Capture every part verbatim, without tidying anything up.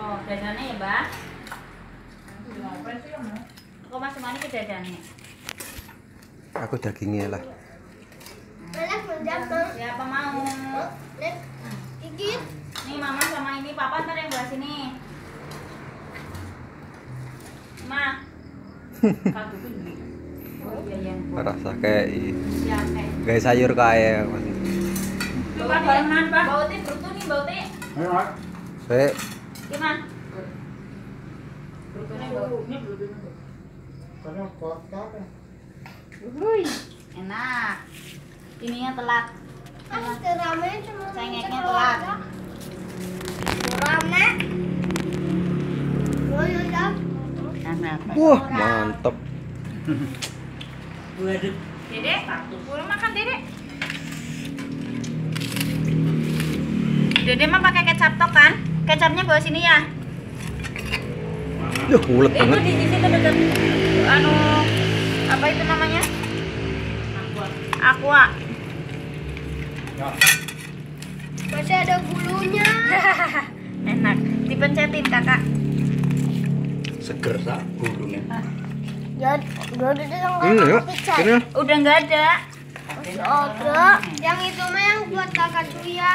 Oh, dadane ya, Mbak. Kok masih mana ke dadane? Aku dagingnya lah. Siapa mau? Gigit. Nih mama sama ini papa ntar yang belah sini. Ma. Oh, iya, iya. Rasa kayak Ya, kayak. kayak sayur kayak. Coba barengan, Pak. Baute brutu nih, baute. Ayo, Mak. Eh, Gimana? Brutune bau. Karena kotor. Wuih, enak. Ininya telat. Aku rame cuma Cengeknya telat. rame. Oh ya ya. wah mantep. Waduh. Dede, boleh makan Dede. Dede mah pakai kecap tok kan? Kecapnya bawa sini ya. Yuh, ulet Itu banget. di situ dekat anu apa itu namanya? Aqua. Ya. Masih ada bulunya. Enak. Dipencetin kakak. Seger sak gurune. Ya, udah udah yang Ini ya, pizza. ini ya. Udah nggak ada. Masih ada. Yang itu mah yang buat kakak Juya.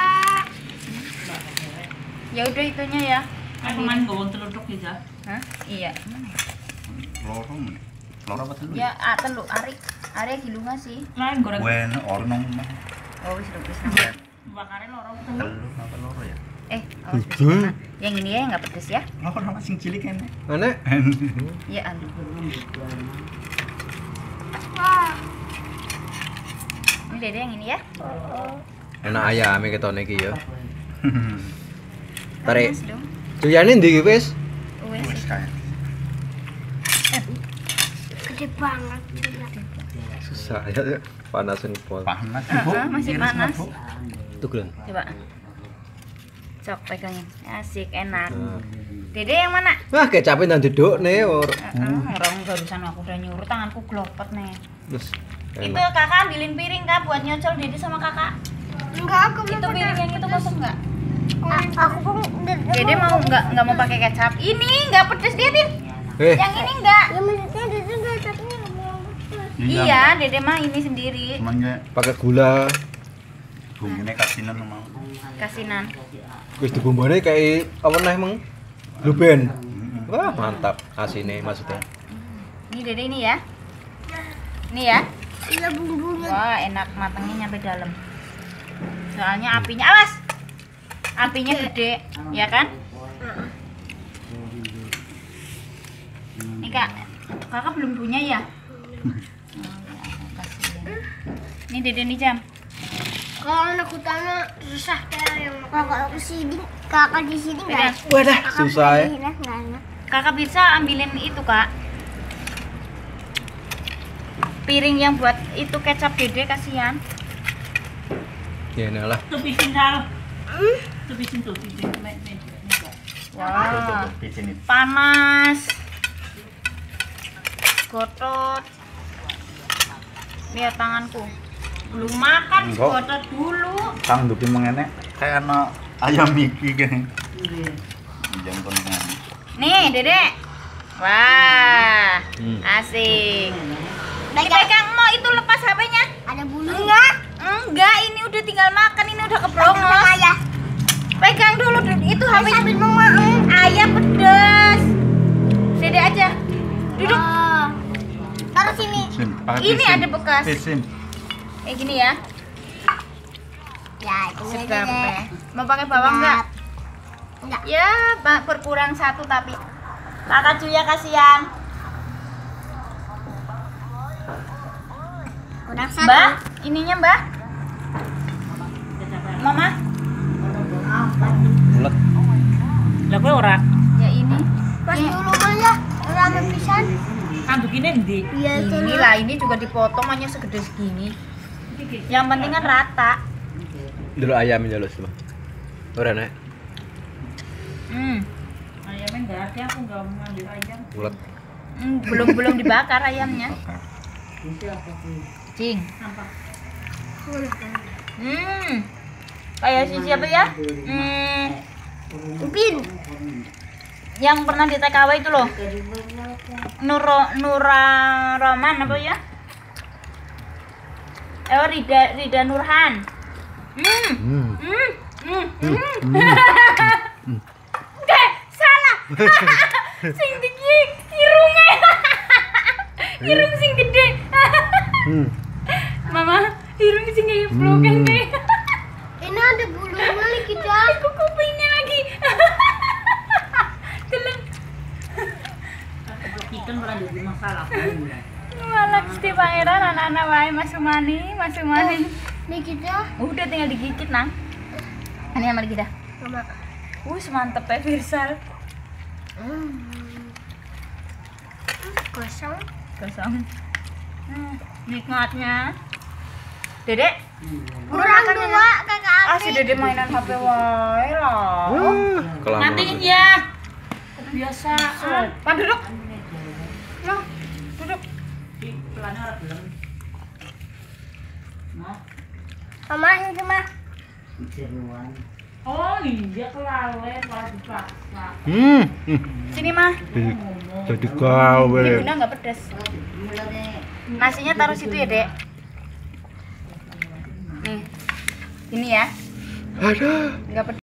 Ya udah itunya ya. Aku main gawang teluduk ya. Hah? Iya. Lorong. Lorong apa telu? Ya, ah, telu ari. Ari gilunga sih. Lain goreng. Wen orang nang mah. Oh, wis wis. Bakarnya lorong telu. Telu apa loro ya? Eh, awas wis. Nah, yang ini ya yang nggak pedes ya. Loro apa sing cilik kene? Aneh. Iya, anu. Wah. Ini Dede yang ini ya. Enak ayam ketone iki ya. Tarik. Panas dong. Cuyane ndi iki wis? Wis. Wes kae. Gede banget Juya. Susah ya panasin pol. Panas, Ah, Bu. ah, masih Iris, panas. Bu. Tuh Glen. Coba. Cok pegangin. Asik, enak. Nah. Dede yang mana? Wah, kecapnya nang dudukne or. Heeh, orang barusan aku udah nyuruh tanganku glopet nih. Terus Itu enak. kakak ambilin piring kak buat nyocol Dede sama kakak. Enggak, aku Itu mau piring yang itu kosong nggak? pakai. Aku pun Dede mau nggak nggak mau pakai kecap. Ini nggak pedes dia Din. Eh, Yang ini nggak. Ya maksudnya Dede enggak tapi enggak mau. Iya, Dede mah ini sendiri. Cuman ge pakai gula. bumbunya kasinan mau. Kasinan. Wis dibumbone kayak apa neh meng? Luben. Wah, mantap asine maksudnya. Ini Dede ini ya. Ini ya. Iya bumbunya. Wah, enak matangnya nyampe dalam. Soalnya apinya awas. Apinya gede, ya kan? Nih Kak, kakak belum punya ya? Oh, ya, kasihan. Ini Dede nih jam. Kalau anak utama susah kayak yang kakak di sini, kakak di sini enggak. Wadah, susah ya. Enggak enak. Kakak bisa ambilin itu Kak. Piring yang buat itu kecap Dede kasihan. Ya nah lah. Tuh bikin dal. Tuh bikin tuh bikin. Wah, Di sini. panas. Gotot. Lihat tanganku. Belum makan, Enggak. gotot dulu. Kang duki mengenek kayak ana ayam iki kene. Jam konengan. Nih, Dede. Wah, Hmm. asik. Dipegang mau itu lepas H P-nya. Ada bulu enggak? Enggak, ini udah tinggal makan, ini udah kebrongos. ya. Pegang dulu itu H P-nya. Sambil mau Ayam pedes. Dede aja. Duduk. Oh. Taruh sini. Sin, pakai Ini pisin. ada bekas. Pisin. Kayak gini ya. Ya, itu Sedap Dede. ya. Mau pakai bawang enggak? Enggak. Ya, ba- berkurang satu tapi. Kakak Juya kasihan. Kurang satu. Mbak, ininya Mbak. Mama, Ulet. Lah kowe ora ya ini. Pas Ini- dulu mah ya rame pisan. kandukine ndi? Iya itu Ini lah, ini juga dipotong hanya segede segini. Yang penting kan rata. Dulu ayamnya lho semua. Ora nek. Hmm. Ayamnya enggak ada, aku enggak mau ngambil ayam. Ulet. Hmm, belum belum dibakar ayamnya. Cing. Nampak. Hmm. Kayak si siapa ya? Hmm. Upin. yang pernah di T K W itu loh. Nuro Nura Roman apa ya? Oh, Rida Rida Nurhan. Hmm. Hmm. Hmm. Hmm. Hmm. Oke, salah. Sing tinggi irunge. Irung sing gede. Hmm. Mama, irung sing kayak blokan kayak. Ini ada bulunya nih kita. Aku kupingnya lagi. Teleng. Kalau kita malah jadi masalah. Malah Gusti Pangeran anak-anak wae Mas Sumani, Mas Sumani. Nih kita. Udah tinggal digigit, Nang. Ini sama kita. Mama. Uh, semantep ya Virsal. Hmm. Kosong. Kosong. Hmm, nikmatnya. Dedek, Kurang dua kakak ah si Dedek mainan H P wae lah. Wah, kelamaan. Matiin ya. Kebiasaan. Pak duduk. Nah, duduk. Di pelannya orang belum. Nah. Mama ini mah. Oh iya kelalen malah dipaksa. Hmm. Sini mah. Jadi gawe. Ini bunda nggak pedas. Nasinya taruh situ ya, Dek. Nih. Ini ya. Ada. Nggak pedas.